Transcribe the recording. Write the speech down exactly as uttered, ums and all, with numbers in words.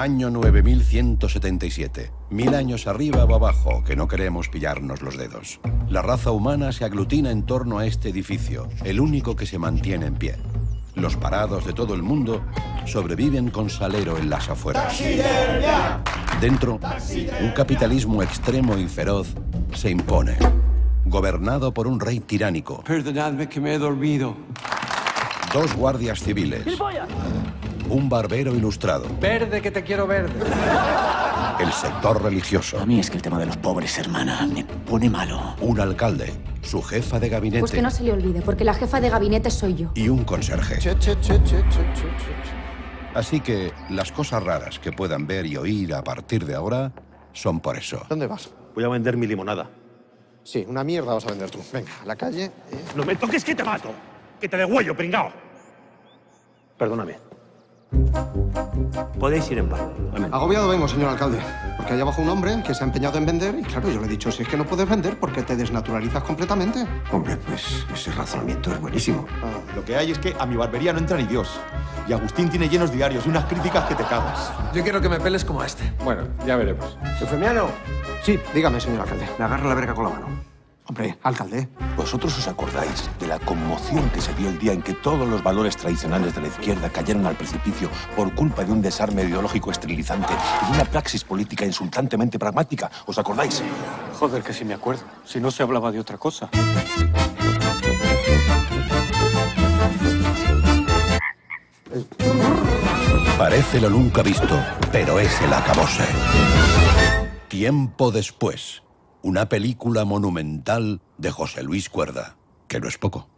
Año nueve mil ciento setenta y siete. Mil años arriba o abajo, que no queremos pillarnos los dedos. La raza humana se aglutina en torno a este edificio, el único que se mantiene en pie. Los parados de todo el mundo sobreviven con salero en las afueras. Dentro, un capitalismo extremo y feroz se impone, gobernado por un rey tiránico. Perdonadme que me he dormido. Dos guardias civiles. Un barbero ilustrado. Verde, que te quiero verde. El sector religioso. A mí es que el tema de los pobres, hermana, me pone malo. Un alcalde. Su jefa de gabinete. Pues que no se le olvide, porque la jefa de gabinete soy yo. Y un conserje. Che, che, che, che, che, che, che. Así que las cosas raras que puedan ver y oír a partir de ahora son por eso. ¿Dónde vas? Voy a vender mi limonada. Sí, una mierda vas a vender tú. Venga, a la calle. eh. ¡No me toques que te mato! ¡Que te degüello, pringao! Perdóname. Podéis ir en paz. Amén. Agobiado vengo, señor alcalde. Porque hay abajo un hombre que se ha empeñado en vender y claro, yo le he dicho, si es que no puedes vender, ¿por qué te desnaturalizas completamente? Hombre, pues ese razonamiento es buenísimo. Ah, Lo que hay es que a mi barbería no entra ni Dios. Y Agustín tiene llenos diarios y unas críticas que te cagas. Yo quiero que me peles como a este. Bueno, ya veremos. Eufemiano, sí, dígame, señor alcalde. me agarra la verga con la mano. Hombre, alcalde. ¿Vosotros os acordáis de la conmoción que se dio el día en que todos los valores tradicionales de la izquierda cayeron al precipicio por culpa de un desarme ideológico esterilizante y de una praxis política insultantemente pragmática? ¿Os acordáis? Joder, que sí me acuerdo. Si no se hablaba de otra cosa. Parece lo nunca visto, pero es el acabose. Tiempo después. Una película monumental de José Luis Cuerda, que no es poco.